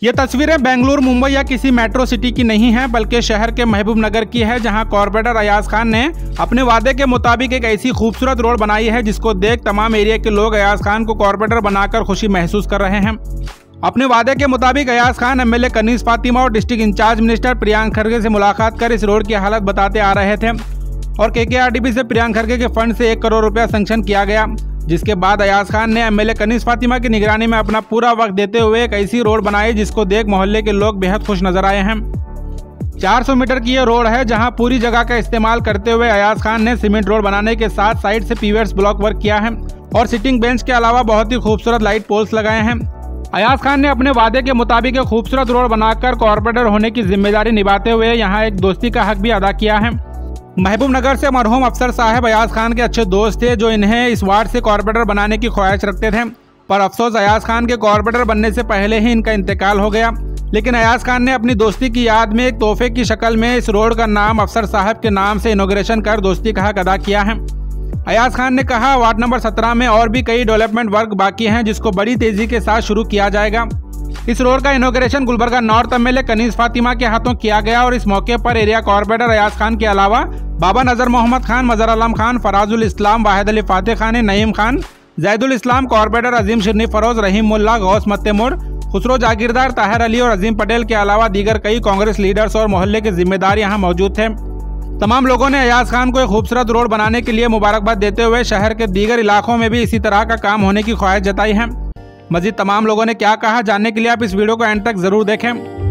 ये तस्वीरें बेंगलुरु, मुंबई या किसी मेट्रो सिटी की नहीं है, बल्कि शहर के महबूब नगर की है, जहां कॉर्पोरेटर अयाज खान ने अपने वादे के मुताबिक एक ऐसी खूबसूरत रोड बनाई है जिसको देख तमाम एरिया के लोग अयाज खान को कॉर्पोरेटर बनाकर खुशी महसूस कर रहे हैं। अपने वादे के मुताबिक अयाज खान एमएलए कनीज फातिमा और district in charge minister Priyank Kharge से मुलाकात कर इस रोड की हालत बताते आ रहे थे और केकेआरडीबी से प्रियंक खरगे के फंड से 1 करोड़ रुपया सैंक्शन किया गया, जिसके बाद अयाज खान ने एमएलए कनीज फातिमा की निगरानी में अपना पूरा वक्त देते हुए एक ऐसी रोड बनाई जिसको देख मोहल्ले के लोग बेहद खुश नजर आए हैं। 400 मीटर की ये रोड है, जहां पूरी जगह का इस्तेमाल करते हुए अयाज खान ने सीमेंट रोड बनाने के साथ साइड से पीवीएस ब्लॉक वर्क किया है और सिटिंग बेंच के अलावा बहुत ही खूबसूरत लाइट पोल्स लगाए हैं। अयाज खान ने अपने वादे के मुताबिक एक खूबसूरत रोड बनाकर कॉर्पोरेटर होने की जिम्मेदारी निभाते हुए यहाँ एक दोस्ती का हक भी अदा किया है। महबूब नगर से मरहूम अफसर साहब अयाज खान के अच्छे दोस्त थे, जो इन्हें इस वार्ड से कॉर्पोरेटर बनाने की ख्वाहिश रखते थे, पर अफसोस अयाज खान के कॉर्पोरेटर बनने से पहले ही इनका इंतकाल हो गया। लेकिन अयाज खान ने अपनी दोस्ती की याद में एक तोहफे की शक्ल में इस रोड का नाम अफसर साहब के नाम से इनॉग्रेशन कर दोस्ती का हक अदा किया है। अयाज खान ने कहा, वार्ड नंबर 17 में और भी कई डेवलपमेंट वर्क बाकी हैं, जिसको बड़ी तेजी के साथ शुरू किया जाएगा। इस रोड का inauguration Gulbarga north MLA Kaneez Fatima के हाथों किया गया और इस मौके पर एरिया कॉर्पोरेटर अयाज खान के अलावा बाबा नजर मोहम्मद खान, मजहर आलम खान, फराजुल इस्लाम, वाहिद अली फाते खान, नईम खान, जैदुल इस्लाम, कॉर्पोरेटर अजीम शिरनी फरोज, रहीम मुल्ला, गौस मत्तेमुर, खुसरो जागीरदार, ताहिर अली और अजीम पटेल के अलावा दीगर कई कांग्रेस लीडर्स और मोहल्ले के जिम्मेदार यहाँ मौजूद थे। तमाम लोगों ने अयाज खान को एक खूबसूरत रोड बनाने के लिए मुबारकबाद देते हुए शहर के दीगर इलाकों में भी इसी तरह का काम होने की ख्वाहिश जताई है। मजीद तमाम लोगों ने क्या कहा, जानने के लिए आप इस वीडियो को एंड तक जरूर देखें।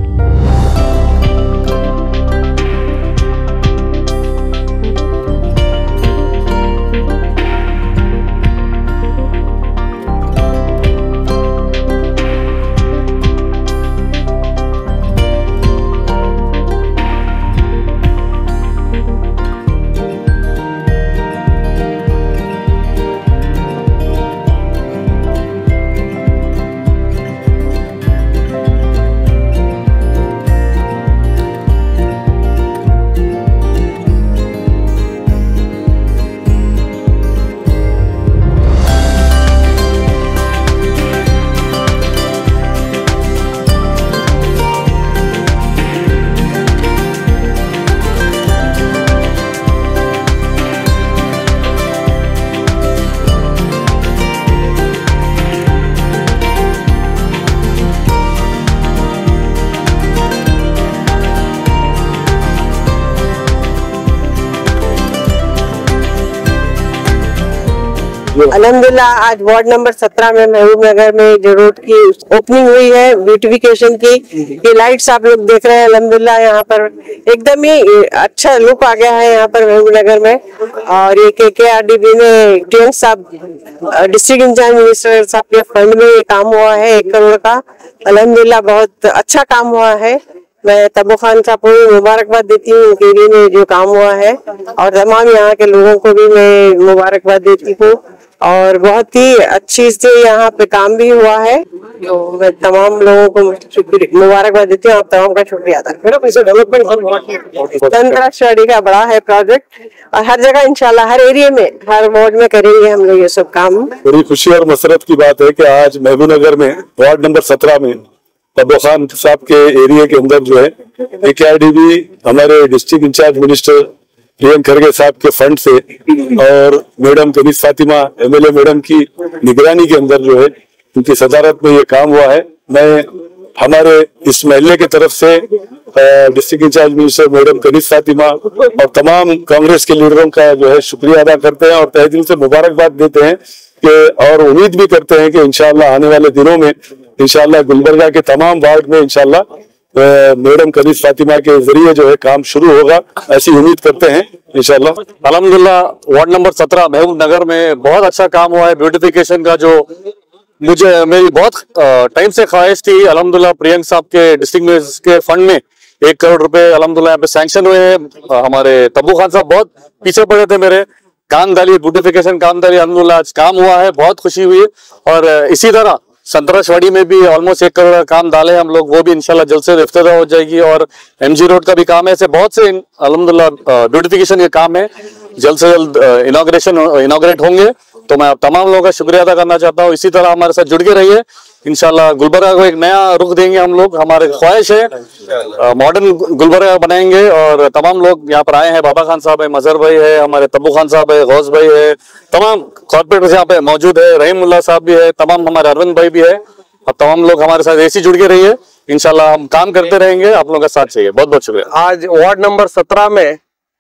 अल्हम्दुलिल्लाह आज वार्ड नंबर 17 में महबूब नगर में जो रोड की ओपनिंग हुई है ब्यूटिफिकेशन की, ये लाइट्स आप लोग देख रहे हैं। अल्हम्दुलिल्लाह यहाँ पर एकदम ही अच्छा लुक आ गया है यहाँ पर महबूब नगर में। और ये केकेआरडीबी ने प्रियंक साहब डिस्ट्रिक्ट इंचार्ज मिनिस्टर साहब के फंड में ये काम हुआ है 1 करोड़ का। अल्हम्दुलिल्लाह बहुत अच्छा काम हुआ है। मैं तब्बू खान साहब को भी मुबारकबाद देती हूँ, उनके एरिया में जो काम हुआ है, और तमाम यहाँ के लोगों को भी मैं मुबारकबाद देती हूँ। और बहुत ही अच्छी से यहाँ पे काम भी हुआ है, तो मैं तमाम लोगों को मुबारकबाद देती हूँ। आप तमाम का शुक्रिया अदा करती हूँ। अंतरराष्ट्रीय का बड़ा है प्रोजेक्ट और हर जगह इंशाल्लाह हर एरिया में हर वार्ड में करेंगे हम लोग ये सब काम। बड़ी खुशी और मसरत की बात है कि आज महबूब नगर में वार्ड नंबर 17 में तब्बू खान साहब के एरिया के अंदर जो है केकेआरडीबी हमारे district in charge minister Priyank Kharge साहब के फंड से और madam Kaneez Fatima MLA madam की निगरानी के अंदर जो है उनकी सदारत में ये काम हुआ है। मैं हमारे इस महल्ले की तरफ से district in charge minister madam Kaneez Fatima और तमाम कांग्रेस के लीडरों का जो है शुक्रिया अदा करते हैं और तहे दिल से मुबारकबाद देते हैं कि और उम्मीद भी करते हैं कि इंशाल्लाह आने वाले दिनों में इंशाल्लाह गुलबर्गा के तमाम वार्ड में इंशाल्लाह मैडम कनीज फातिमा के जरिए जो है काम शुरू होगा, ऐसी उम्मीद करते हैं इंशाल्लाह। अल्हम्दुलिल्लाह वार्ड नंबर 17 महबूब नगर में बहुत अच्छा काम हुआ है ब्यूटिफिकेशन का, जो मेरी बहुत टाइम से ख्वाहिश थी। अल्हम्दुलिल्लाह प्रियंक साहब के डिस्ट्रिक्ट के फंड में 1 करोड़ रुपए अल्हम्दुलिल्लाह यहाँ पे सैंक्शन हुए हैं। हमारे तब्बू खान साहब बहुत पीछे पड़े थे मेरे, कामदारी ब्यूटिफिकेशन कामदारी अल्हम्दुलिल्लाह आज काम हुआ है, बहुत खुशी हुई है। और इसी तरह संतराशवाड़ी में भी ऑलमोस्ट 1 करोड़ का काम डाले हम लोग, वो भी इंशाल्लाह जल्द से इफ्तिताह हो जाएगी। और एमजी रोड का भी काम है, ऐसे बहुत से अल्हम्दुलिल्लाह ब्यूटिफिकेशन के काम है, जल्द से जल्द इनॉग्रेट होंगे तो मैं तमाम लोगों का शुक्रिया अदा करना चाहता हूँ। इसी तरह हमारे साथ जुड़ के रहिए। इंशाल्लाह गुलबर्गा को एक नया रुख देंगे हम लोग। हमारे ख्वाहिश है मॉडर्न गुलबर्गा बनाएंगे। और तमाम लोग यहाँ पर आए हैं, बाबा खान साहब है, मजहर भाई है, हमारे तब्बू खान साहब है, गौस भाई है, तमाम कॉर्पोरेटर्स यहाँ पे मौजूद है, रहीमुल्लाह साहब भी है, तमाम हमारे अरविंद भाई भी है। और तमाम लोग हमारे साथ ऐसे जुड़ के रहिए। इंशाल्लाह हम काम करते रहेंगे, आप लोगों का साथ चाहिए। बहुत बहुत शुक्रिया। आज वार्ड नंबर 17 में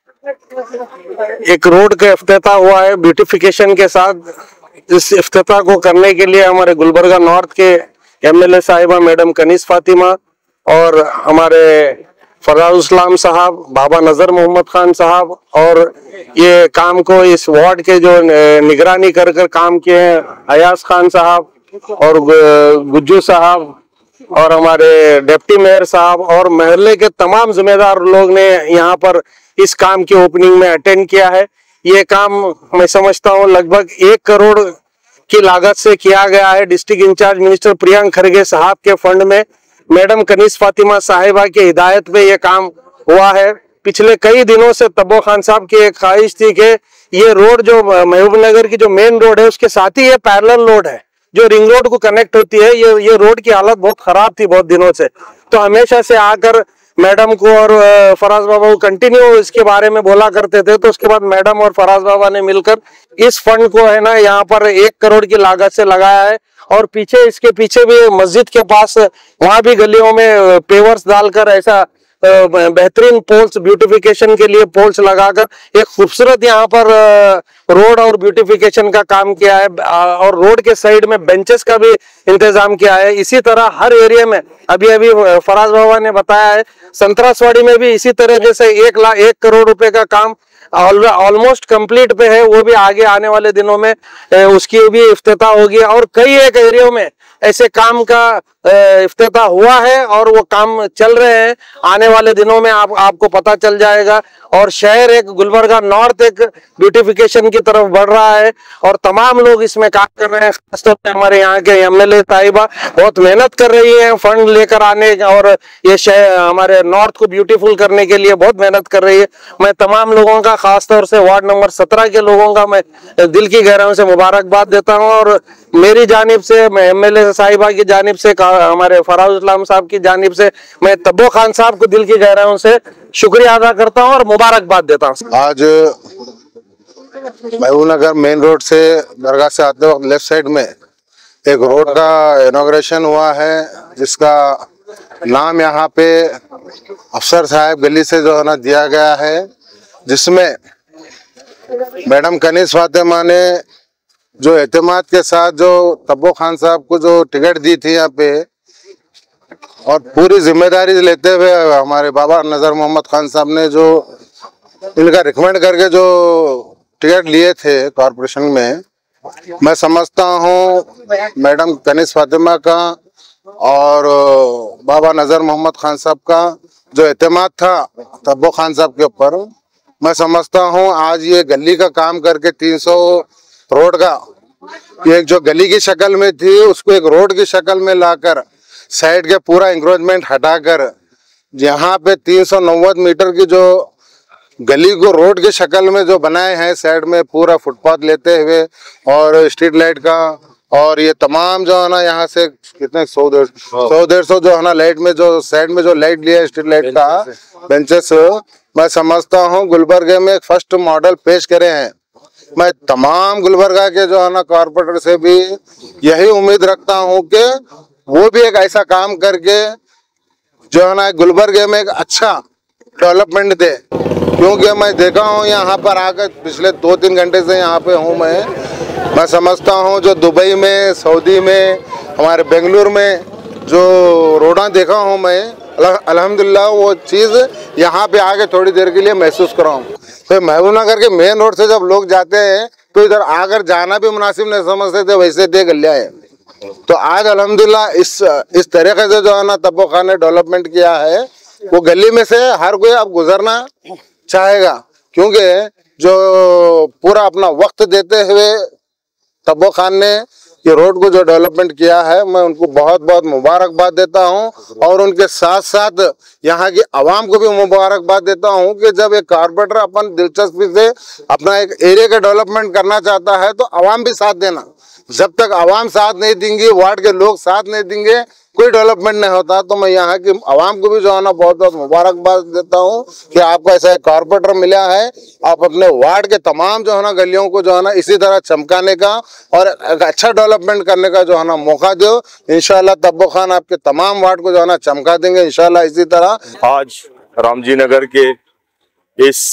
एक रोड का इफ्तिताह हुआ है ब्यूटिफिकेशन के साथ। इस इफ्तिताह को करने के लिए हमारे गुलबर्गा नॉर्थ के एमएलए साहिबा मैडम कनीस फातिमा और हमारे फराज इस्लाम साहब, बाबा नजर मोहम्मद खान साहब, और ये काम को इस वार्ड के जो निगरानी कर काम किए हैं अयाज खान साहब और गुज्जू साहब और हमारे डिप्टी मेयर साहब और महल्ले के तमाम जिम्मेदार लोग ने यहाँ पर इस काम की ओपनिंग में अटेंड किया है। ये काम मैं समझता हूँ लगभग 1 करोड़ की लागत से किया गया है। District in charge minister Priyank Kharge साहब के फंड में मैडम कनीस फातिमा साहिबा की हिदायत पे ये काम हुआ है। पिछले कई दिनों से तब्बू खान साहब की एक ख्वाहिश थी कि ये रोड जो महबूबनगर की जो मेन रोड है उसके साथ ही ये पैरेलल रोड है जो रिंग रोड को कनेक्ट होती है। ये रोड की हालत बहुत खराब थी बहुत दिनों से, तो हमेशा से आकर मैडम को और फराज बाबा को कंटिन्यू इसके बारे में बोला करते थे। तो उसके बाद मैडम और फराज बाबा ने मिलकर इस फंड को है ना यहाँ पर 1 करोड़ की लागत से लगाया है। और पीछे इसके पीछे भी मस्जिद के पास वहां भी गलियों में पेवर्स डालकर ऐसा बेहतरीन पोल्स ब्यूटिफिकेशन के लिए पोल्स लगाकर एक खूबसूरत यहाँ पर रोड और ब्यूटिफिकेशन का काम किया है। और रोड के साइड में बेंचेस का भी इंतजाम किया है। इसी तरह हर एरिया में अभी फराज बाबा ने बताया है संतरासवाड़ी में भी इसी तरह से 1 करोड़ रुपए का काम ऑलमोस्ट कंप्लीट पे है। वो भी आगे आने वाले दिनों में उसकी भी इफ्तिताह होगी। और कई एक एरिया में ऐसे काम का इफ्तिताह हुआ है और वो काम चल रहे हैं। आने वाले दिनों में आपको पता चल जाएगा। और शहर एक गुलबर्गा नॉर्थ एक ब्यूटिफिकेशन की तरफ बढ़ रहा है और तमाम लोग इसमें काम कर रहे हैं। खासतौर पे हमारे यहाँ के एमएलए साहिबा बहुत मेहनत कर रही है फंड लेकर आने और ये शहर हमारे नॉर्थ को ब्यूटीफुल करने के लिए बहुत मेहनत कर रही है। मैं तमाम लोगों का खासतौर से वार्ड नंबर 17 के लोगों का मैं दिल की गहराइयों से मुबारकबाद देता हूँ। और मेरी जानिब से एमएलए साहिबा की जानिब से हमारे फराज इस्लाम साहब की जानिब से मैं तब्बू खान साहब को दिल की गहराइयों से शुक्रिया अदा करता हूं और मुबारकबाद देता हूं। आज महबूबनगर मेन रोड से दरगाह से आते वक्त लेफ्ट साइड में एक रोड का इनॉग्रेशन हुआ है जिसका नाम यहाँ पे अफसर साहब गली से जो है ना दिया गया है, जिसमें मैडम कनीस फातिमा ने जो एतमाद के साथ जो तब्बू खान साहब को जो टिकट दी थी यहाँ पे और पूरी जिम्मेदारी लेते हुए हमारे बाबा नजर मोहम्मद खान साहब ने जो इनका रिकमेंड करके जो टिकट लिए थे कॉरपोरेशन में, मैं समझता हूँ मैडम कनीस फातिमा का और बाबा नजर मोहम्मद खान साहब का जो एतमाद था तब्बू खान साहब के ऊपर, मैं समझता हूँ आज ये गली का काम करके 300 रोड का एक जो गली की शक्ल में थी उसको एक रोड की शक्ल में लाकर साइड के पूरा इंक्रोचमेंट हटाकर यहाँ पे 390 मीटर की जो गली को रोड की शक्ल में जो बनाए हैं साइड में पूरा फुटपाथ लेते हुए और स्ट्रीट लाइट का और ये तमाम जो है ना यहाँ से कितने 100-150 जो है ना लाइट में जो साइड में जो लाइट लिया है स्ट्रीट लाइट का बेंचेस, मैं समझता हूँ गुलबर्गा में फर्स्ट मॉडल पेश करे हैं। मैं तमाम गुलबर्गा के जो है ना कॉर्पोरेटर से भी यही उम्मीद रखता हूँ कि वो भी एक ऐसा काम करके जो है ना गुलबर्गा में एक अच्छा डेवलपमेंट दे, क्योंकि मैं देखा हूँ यहाँ पर आकर पिछले 2-3 घंटे से यहाँ पे हूँ मैं समझता हूँ जो दुबई में, सऊदी में, हमारे बेंगलुरु में जो रोडां देखा हूँ मैं, अल्हम्दुलिल्लाह वो चीज़ यहाँ पे आके थोड़ी देर के लिए महसूस कर रहा हूँ। तो महबूबनगर के मेन रोड से जब लोग जाते हैं तो इधर आकर जाना भी मुनासिब नहीं समझते थे, वैसे दे गलिया है। तो आज अल्हम्दुलिल्लाह इस तरीके से जो है ना तब्बू खान ने डेवलपमेंट किया है, वो गली में से हर कोई अब गुजरना चाहेगा, क्योंकि जो पूरा अपना वक्त देते हुए तब्बू खान ने ये रोड को जो डेवलपमेंट किया है, मैं उनको बहुत बहुत मुबारकबाद देता हूं और उनके साथ साथ यहाँ की आवाम को भी मुबारकबाद देता हूं कि जब एक कारपोरेटर अपन दिलचस्पी से अपना एक एरिया का डेवलपमेंट करना चाहता है तो आवाम भी साथ देना। जब तक आवाम साथ नहीं देंगी, वार्ड के लोग साथ नहीं देंगे, कोई डेवलपमेंट नहीं होता। तो मैं यहाँ की आवाम को भी जो है ना बहुत बहुत मुबारकबाद देता हूँ कि आपको ऐसा एक कारपोरेटर मिला है। आप अपने वार्ड के तमाम जो है ना गलियों को जो है ना इसी तरह चमकाने का और एक अच्छा डेवलपमेंट करने का जो है ना मौका दो। इंशाल्लाह तब्बू खान आपके तमाम वार्ड को जो है ना चमका देंगे इंशाल्लाह इसी तरह। आज रामजी नगर के इस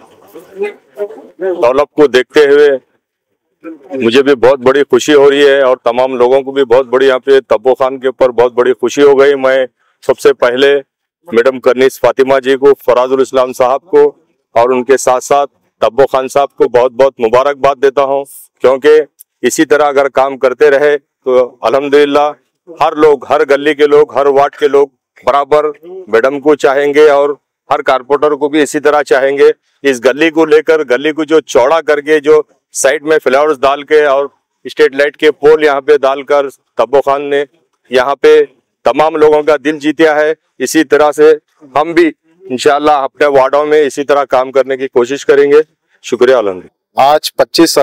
डेवलप को देखते हुए मुझे भी बहुत बड़ी खुशी हो रही है और तमाम लोगों को भी बहुत बड़ी यहाँ पे तब्बू खान के ऊपर बहुत बड़ी खुशी हो गई। मैं सबसे पहले मैडम कनीस फातिमा जी को, फराजुल इस्लाम साहब को और उनके साथ साथ तब्बू खान साहब को बहुत बहुत मुबारकबाद देता हूँ, क्योंकि इसी तरह अगर काम करते रहे तो अल्हम्दुलिल्लाह हर लोग, हर गली के लोग, हर वार्ड के लोग बराबर मैडम को चाहेंगे और हर कारपोरेटर को भी इसी तरह चाहेंगे। इस गली को लेकर, गली को जो चौड़ा करके, जो साइड में फ्लावर्स डाल के और स्ट्रीट लाइट के पोल यहाँ पे डालकर तब्बू खान ने यहाँ पे तमाम लोगों का दिल जीता है। इसी तरह से हम भी इंशाल्लाह अपने वार्डों में इसी तरह काम करने की कोशिश करेंगे। शुक्रिया। आज 25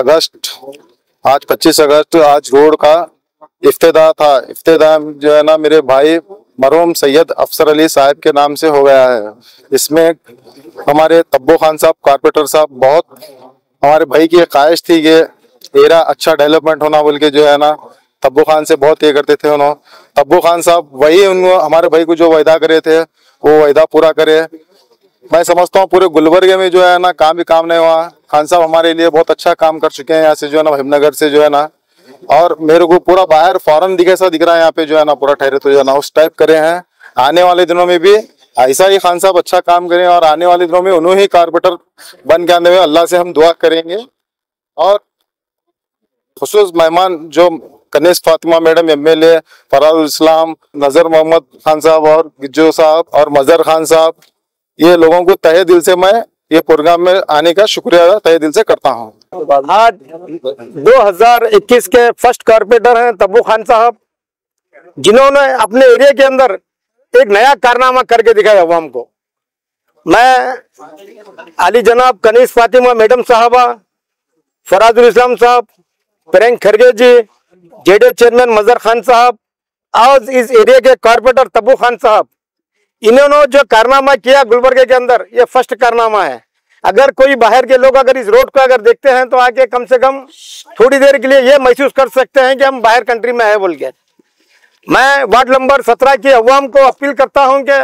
अगस्त आज रोड का इफ्तिताह था। इफ्तिताह जो है ना मेरे भाई मरहूम सैयद अफसर अली साहब के नाम से हो गया है। इसमें हमारे तब्बू खान साहब कारपोरेटर साहब बहुत हमारे भाई की ख्वाहिश थी कि एरिया अच्छा डेवलपमेंट होना बोल के जो है ना तब्बू खान से बहुत ये करते थे। उन्होंने तब्बू खान साहब वही हमारे भाई को जो वायदा करे थे वो वायदा पूरा करे। मैं समझता हूँ पूरे गुलबर्गे में जो है ना काम नहीं हुआ। खान साहब हमारे लिए बहुत अच्छा काम कर चुके हैं यहाँ से जो है ना महबूबनगर से जो है ना, और मेरे को पूरा बाहर फॉरेन दिख रहा है यहाँ पे जो है ना पूरा ठहरे तो जो है ना उस टाइप करे हैं। आने वाले दिनों में भी ऐसा ही खान साहब अच्छा काम करें और आने वाले दिनों में उन्होंने ही कारपोरेटर बन के आने में अल्लाह से हम दुआ करेंगे। और खुसूस मेहमान जो कनीस फातिमा मैडम एमएलए, फराजुल इस्लाम, नजर मोहम्मद खान साहब और गिज्जो साहब और मजहर खान साहब, ये लोगों को तहे दिल से मैं ये प्रोग्राम में आने का शुक्रिया तहे दिल से करता हूँ। आज 2021 के फर्स्ट कारपोरेटर हैं तब्बू खान साहब, जिन्होंने अपने एरिया के अंदर एक नया कारनामा करके दिखाया अवाम को। मैं अली जनाब कनीस फातिमा मैडम साहबा, फराजुल इस्लाम साहब, प्रियंक खरगे जी, जेडे चेयरमैन मजहर खान साहब और इस एरिया के कारपोरेटर तब्बू खान साहब, इन्होंने जो कारनामा किया गुलबर्गे के अंदर, ये फर्स्ट कारनामा है। अगर कोई बाहर के लोग अगर इस रोड को अगर देखते हैं तो आके कम से कम थोड़ी देर के लिए ये महसूस कर सकते हैं कि हम बाहर कंट्री में है बोल के। मैं वार्ड नंबर 17 की अवाम को अपील करता हूं कि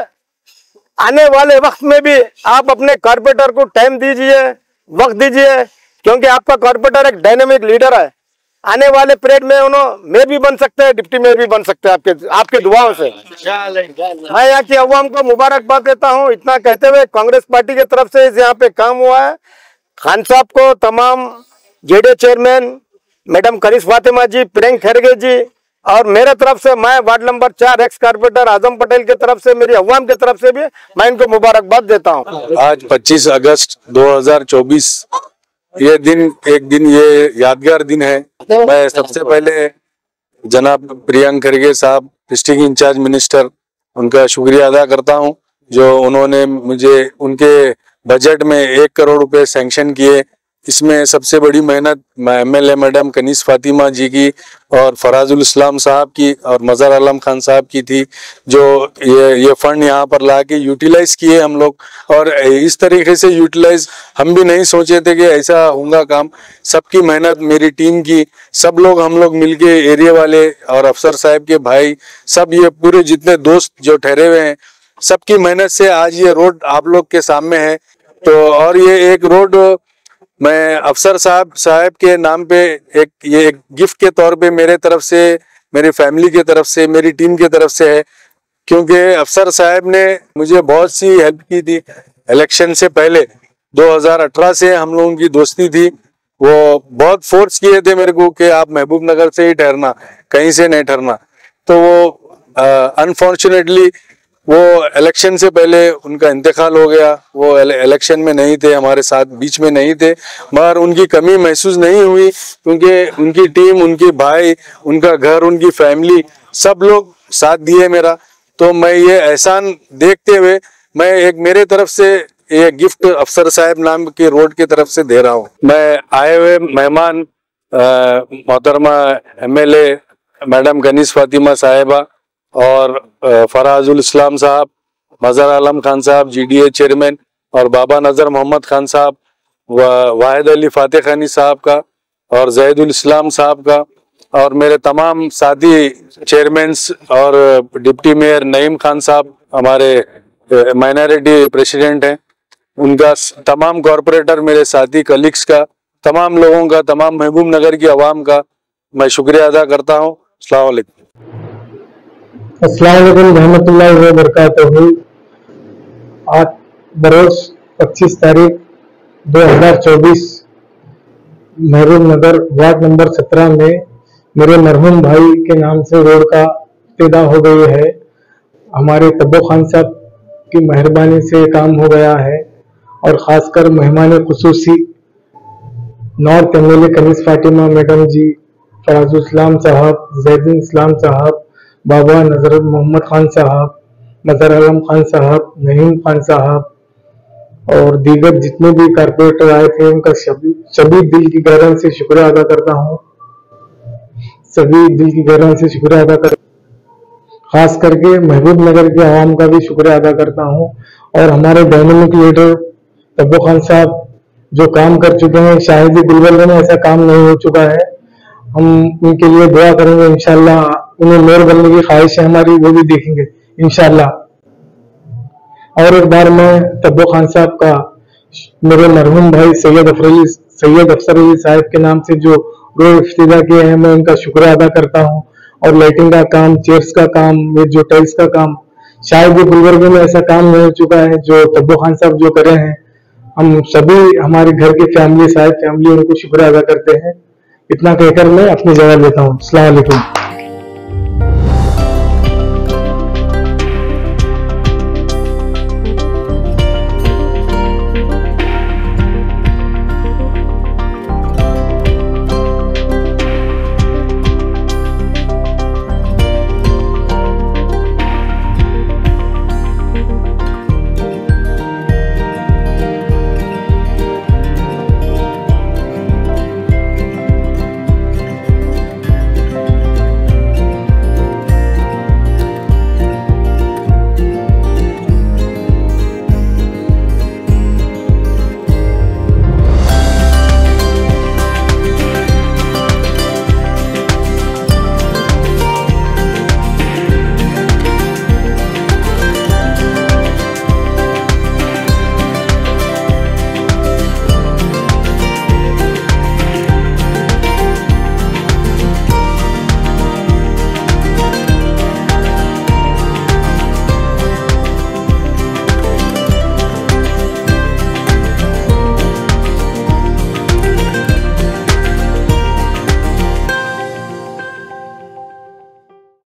आने वाले वक्त में भी आप अपने कारपोरेटर को टाइम दीजिए, वक्त दीजिए, क्योंकि आपका कारपोरेटर एक डायनेमिक लीडर है। आने वाले पीरियड में उन्होंने मेयर भी बन सकते हैं, डिप्टी मेयर भी बन सकते हैं आपके दुआओं से। मैं यहाँ की अवाम को मुबारकबाद देता हूँ। इतना कहते हुए कांग्रेस पार्टी की तरफ से यहाँ पे काम हुआ है। खान साहब को, तमाम जेडे चेयरमैन मैडम कनीस फातिमा जी, प्रियंक खरगे जी और मेरे तरफ से, मैं ward number 4 ex corporator Azam Patel की तरफ से, मेरी अवाम की तरफ से भी मैं इनको मुबारकबाद देता हूँ। आज 25 अगस्त 2024 ये दिन ये यादगार दिन है। मैं सबसे पहले जनाब प्रियंक खरगे साहब, डिस्ट्रिक्ट इंचार्ज मिनिस्टर, उनका शुक्रिया अदा करता हूं जो उन्होंने मुझे उनके बजट में 1 करोड़ रुपए सैंक्शन किए। इसमें सबसे बड़ी मेहनत एमएलए मैडम कनीस फातिमा जी की और फराजुल इस्लाम साहब की और मजहर आलम खान साहब की थी, जो ये फंड यहाँ पर ला के यूटिलाइज किए हम लोग। और इस तरीके से यूटिलाइज हम भी नहीं सोचे थे कि ऐसा होगा काम। सबकी मेहनत, मेरी टीम की, सब लोग, हम लोग मिलके, एरिया वाले और अफसर साहब के भाई, सब ये पूरे जितने दोस्त जो ठहरे हुए हैं, सबकी मेहनत से आज ये रोड आप लोग के सामने है। तो और ये एक रोड मैं अफसर साहब के नाम पे एक गिफ्ट के तौर पे मेरे तरफ से, मेरी फैमिली के तरफ से, मेरी टीम के तरफ से है, क्योंकि अफसर साहब ने मुझे बहुत सी हेल्प की थी। इलेक्शन से पहले 2018 से हम लोगों की दोस्ती थी। वो बहुत फोर्स किए थे मेरे को कि आप महबूबनगर से ही ठहरना, कहीं से नहीं ठहरना। तो वो अनफॉर्चुनेटली वो इलेक्शन से पहले उनका इंतकाल हो गया। वो इलेक्शन में नहीं थे, हमारे साथ बीच में नहीं थे, मगर उनकी कमी महसूस नहीं हुई क्योंकि उनकी टीम, उनके भाई, उनका घर, उनकी फैमिली सब लोग साथ दिए मेरा। तो मैं ये एहसान देखते हुए मैं एक मेरे तरफ से ये गिफ्ट अफसर साहब नाम के रोड की तरफ से दे रहा हूँ। मैं आए हुए मेहमान मोहतरमा MLA मैडम कनीस फातिमा साहिबा और फराजुल इस्लाम साहब, मजहर आलम खान साहब GDA चेयरमैन और बाबा नजर मोहम्मद खान साहब, वाहिद अली फातेह खानी साहब का और जैदुल इस्लाम साहब का और मेरे तमाम साथी चेयरमैन्स और डिप्टी मेयर नईम खान साहब हमारे माइनॉरिटी प्रेसिडेंट हैं, उनका तमाम कॉरपोरेटर मेरे साथी कलीग्स का, तमाम लोगों का, तमाम महबूब नगर की आवाम का मैं शुक्रिया अदा करता हूँ। अस्सलाम वालेकुम। अस्सलाम वालेकुम रहमतुल्लाहि व बरकातहू। आज बरोज 25 तारीख 2024 महबूब नगर वार्ड नंबर 17 में मेरे मरहूम भाई के नाम से रोड का इब्तिदा हो गई है। हमारे तब्बो खान साहब की मेहरबानी से काम हो गया है और ख़ासकर मेहमान खुसूसी north MLA Kaneez Fatima madam ji, Farazul Islam साहब, जैदुल इस्लाम साहब, बाबा नजर मोहम्मद खान साहब, मजहर आलम खान साहब, नईम खान साहब और दीगर जितने भी कारपोरेटर आए थे उनका सभी दिल की गहराई से शुक्रिया अदा करता हूँ। सभी दिल की गहराई से शुक्रिया अदा कर, खास करके महबूब नगर के आवाम का भी शुक्रिया अदा करता हूँ। और हमारे डायनेमिक लीडर तब्बो खान साहब जो काम कर चुके हैं, शायद ही गुलबर्गा में ऐसा काम नहीं हो चुका है। हम उनके लिए दुआ करेंगे, इंशाल्लाह उन्हें मेयर बनने की ख्वाहिश है हमारी, वो भी देखेंगे इंशाल्लाह। और एक बार मैं तब्बो खान साहब का मेरे मरहूम भाई सैयद अफसर अली साहब के नाम से जो रोड इफ्तिदा किए हैं, मैं उनका शुक्रिया अदा करता हूँ। और लाइटिंग का काम, चेयर्स का काम, ये जो टाइल्स का काम, शायद ये गुलबर्गा में ऐसा काम नहीं हो चुका है जो तब्बो खान साहब जो करे हैं। हम सभी हमारे घर की फैमिली, साहब फैमिली, उनको शुक्रिया अदा करते हैं। इतना कहकर मैं अपनी जगह लेता हूँ। अस्सलाम वालेकुम।